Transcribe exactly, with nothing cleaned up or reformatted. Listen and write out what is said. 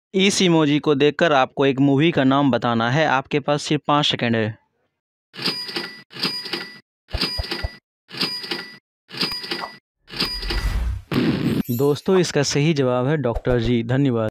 इस इमोजी को देखकर आपको एक मूवी का नाम बताना है। आपके पास सिर्फ पाँच सेकंड है। दोस्तों, इसका सही जवाब है डॉक्टर जी। धन्यवाद।